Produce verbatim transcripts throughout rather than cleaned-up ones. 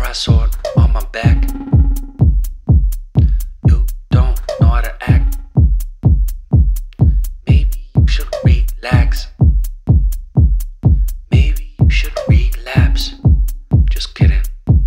cry sword on my back. You don't know how to act. Maybe you should relax. Maybe you should relapse. Just kidding.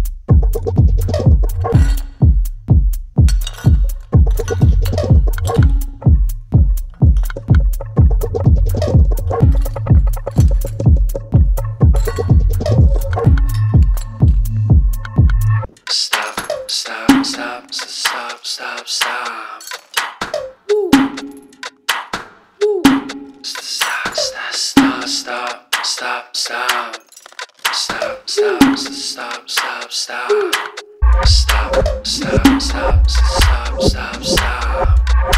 Stop, stop, stop, stop, stop, stop. Woo. Woo. Stop, stop, stop, stop, stop, stop. Stop, stop, stop, stop, stop. Stop, stop, stop, stop, stop, stop.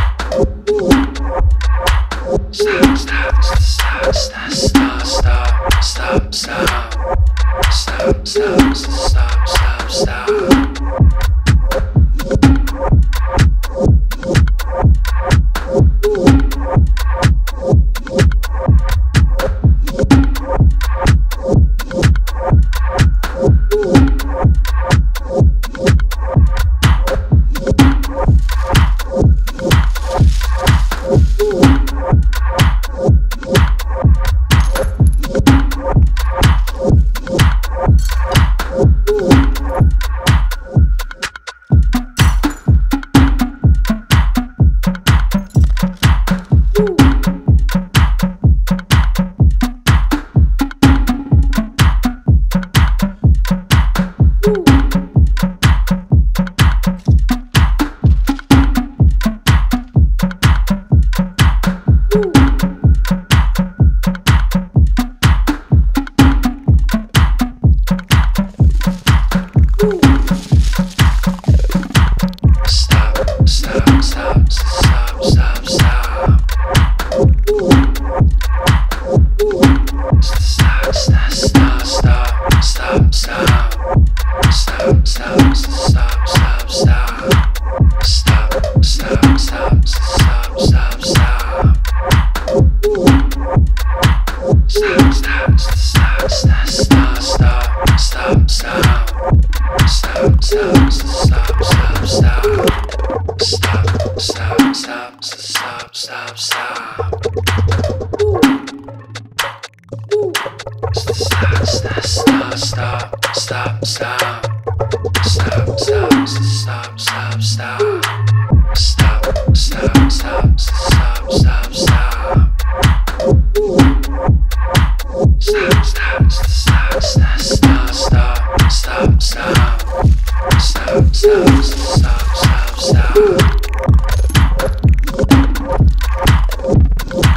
Stop, stop, stop, stop, stop, stop, stop, stop. Stop, stop, stop, stop, stop. Stop, stop, stop, stop, stop, stop, stop.